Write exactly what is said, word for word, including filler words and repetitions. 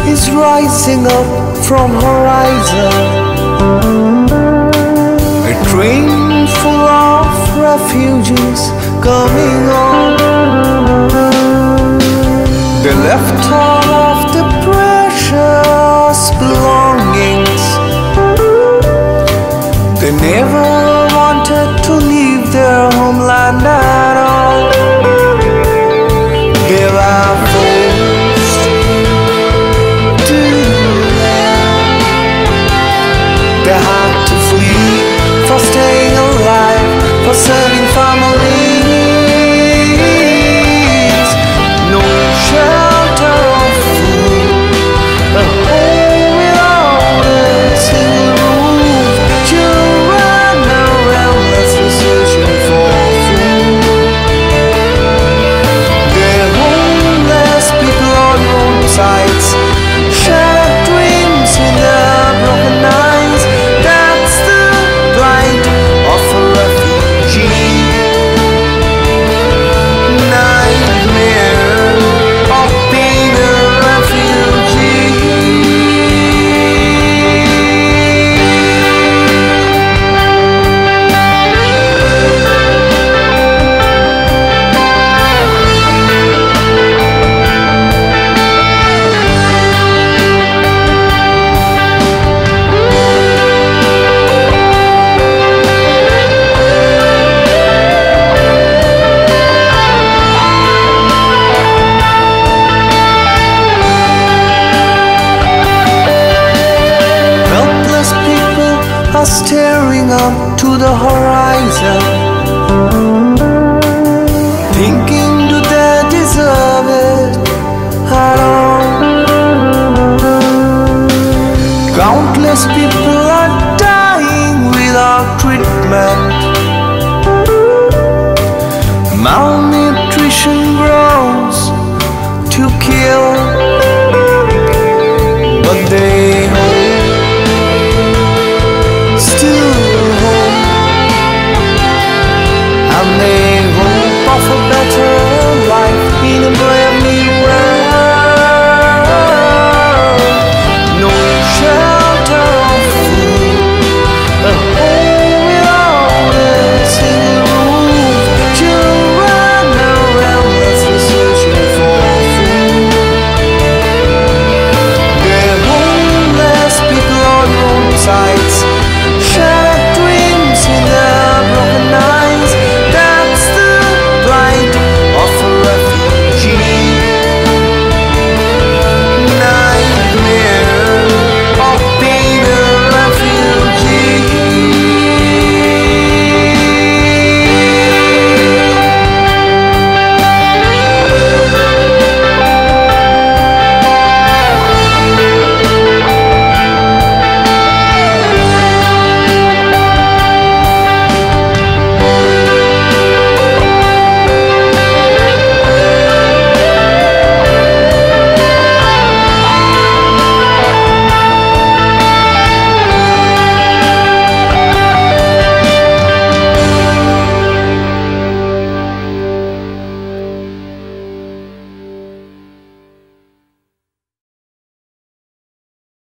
is rising up from horizon. A train full of refugees coming on. They left all of the precious belongings. They never wanted to leave their homeland at all. They were forced to land. They had to flee for staying alive, for serving families. No shelter or food, a home without a single roof. Children are endlessly searching for food. They're homeless people on roadsides, shattered dreams in their broken eyes. That's the plight of a refugee. Nightmare of being a refugee. Helpless people are staring up to the horizon, thinking, do they deserve it at all? Countless people are dying without treatment.